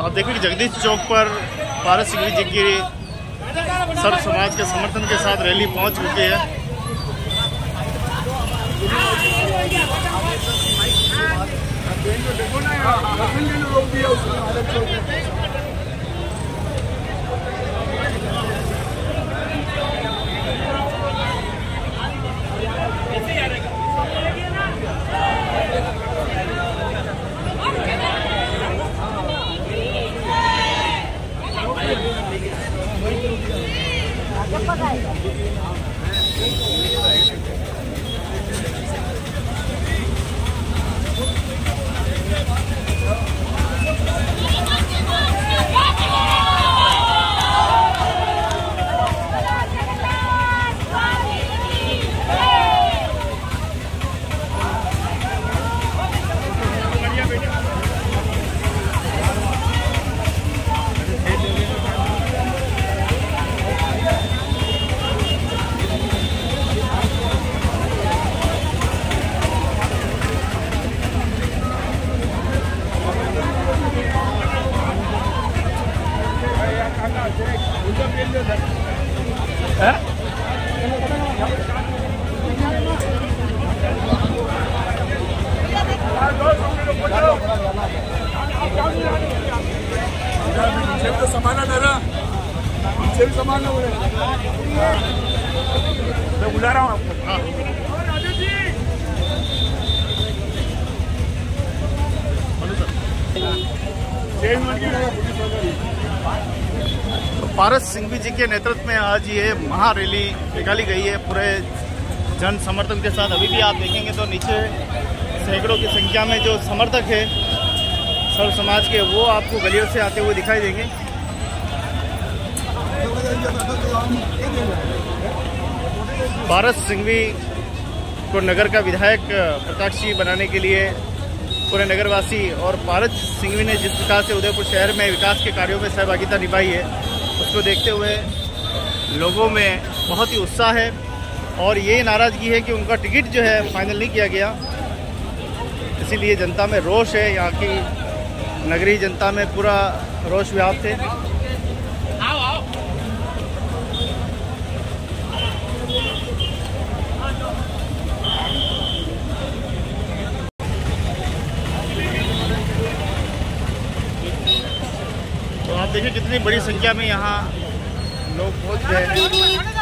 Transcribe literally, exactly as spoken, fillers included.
आप देखिए कि जगदीश चौक पर पारस सिंघवी जी की सर्व समाज के समर्थन के साथ रैली पहुंच चुकी है। समाना दादा नीचे भी समाना बोले मैं बुला रहा हूँ आपको। राजू जी पारस सिंघवी जी के नेतृत्व में आज ये महारैली निकाली गई है पूरे जन समर्थन के साथ। अभी भी आप देखेंगे तो नीचे सैकड़ों की संख्या में जो समर्थक है सर्व समाज के, वो आपको गलियों से आते हुए दिखाई देंगे। पारस सिंघवी को नगर का विधायक प्रत्याशी बनाने के लिए पूरे नगरवासी और पारस सिंघवी ने जिस प्रकार से उदयपुर शहर में विकास के कार्यों में सहभागिता निभाई है, उसको देखते हुए लोगों में बहुत ही उत्साह है और ये नाराज़गी है कि उनका टिकट जो है फाइनल नहीं किया गया। इसीलिए जनता में रोष है, यहाँ की नगरीय जनता में पूरा रोष व्याप्त है। तो आप देखिए कितनी बड़ी संख्या में यहाँ लोग पहुँच गए हैं।